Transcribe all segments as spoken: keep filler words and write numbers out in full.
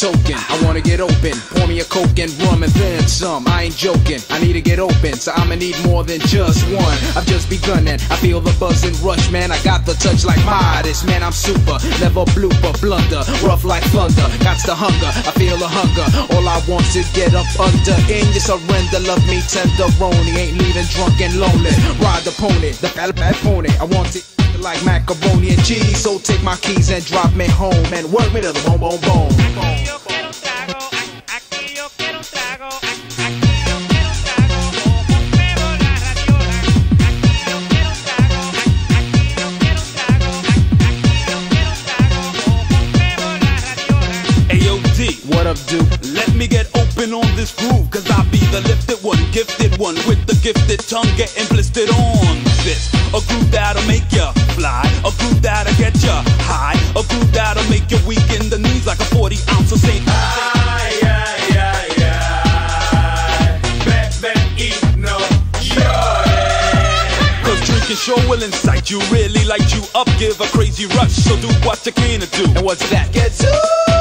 token. I wanna get open, pour me a coke and rum and then some. I ain't joking, I need to get open, so I'ma need more than just one. I've just begun and I feel the buzz and rush, man. I got the touch like Midas, man. I'm super, never blooper, blunder, rough like thunder. Got the hunger, I feel the hunger. All I want to get up under in your surrender. Love me tenderoni, ain't leaving drunk and lonely. Ride the pony, the fat bad pony. I want it like macaroni and cheese, so take my keys and drop me home and work me to the bone, bone, bone. Aquí yo quiero un trago, aquí yo quiero un trago, aquí yo quiero un trago, con Bebo la radiola. Aquí yo quiero un trago, aquí yo quiero un trago, aquí yo quiero un trago, con Bebo la radiola. A O D, What up, dude? let me get open on this groove, cause I be the lifted one, gifted one, with the gifted tongue getting blistered on this. A groove that'll make ya fly, a groove that'll get ya high, a groove that'll make you weak in the knees like a forty ounce of Saint. Ay, ay, ay, ay, bebe y no llores. Cause drinking sure will incite you, really light you up, give a crazy rush, so do what you can to do. And what's that? Get to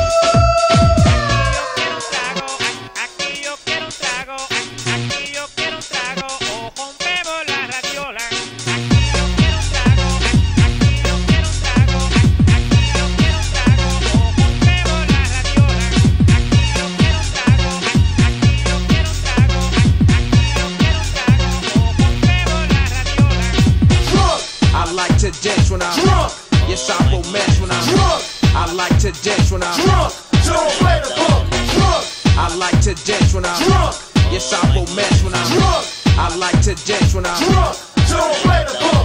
Aquí yo quiero un trago, aquí yo quiero un trago, o con Bebo la radiola. Aquí yo quiero un trago, aquí yo quiero un trago, aquí yo quiero un trago, o con Bebo la radiola. Aquí yo quiero un trago, aquí yo quiero un trago, aquí yo quiero un trago, o con Bebo la radiola. Drunk, I like to dance when I'm drunk, Yes, I romance when I'm drunk, I like to dance when I'm drunk, don't play the book. Drunk, I like to dance when I'm drunk, Yes, I romance when I'm drunk, I like to dance when I'm drunk, don't play the book.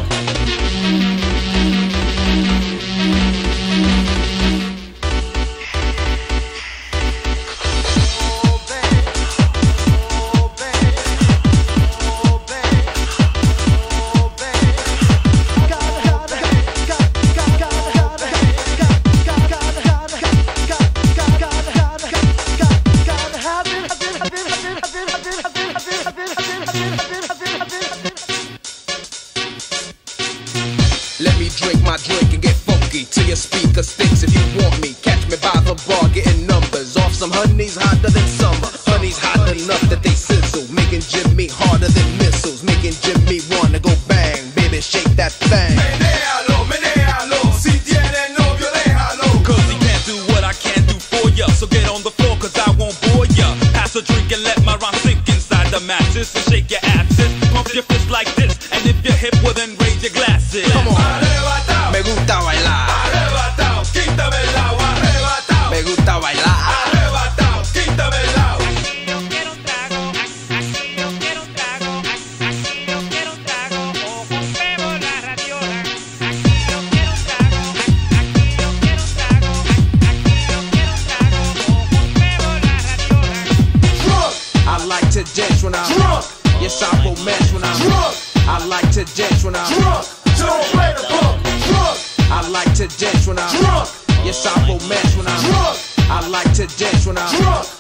Let me drink my drink and get funky till your speaker stinks. If you want me, catch me by the bar getting numbers off some honeys hotter than summer. Honeys hot enough that they sizzle, making Jimmy harder than missiles, making Jimmy wanna go bang. Baby, shake that thing. Menéalo, menéalo, si tiene novio déjalo. Cause he can't do what I can't do for ya, so get on the floor cause I won't bore ya. Pass a drink and let my rhyme sink inside the mattress and shake your asses. Pump your fist like this, and if you're hip, well then raise your glasses. Come on. Arrebatao, Me gusta bailar, arrebatao, quítame el agua, arrebatao, me gusta bailar. arrebatao, quítame el agua. Aquí yo quiero un trago, aquí yo quiero un trago, aquí yo quiero un trago, o con Bebo la radiola. Aquí yo quiero un trago, aquí yo quiero un trago, aquí yo quiero un trago, o con Bebo la radiola. Drunk, I like to dance when I'm drunk, Yes, I romance when I'm drunk, I like to dance when I'm drunk, don't play the book. Drunk, I like to dance when I'm drunk, Yes, I romance when I'm drunk, I like to dance when I'm drunk,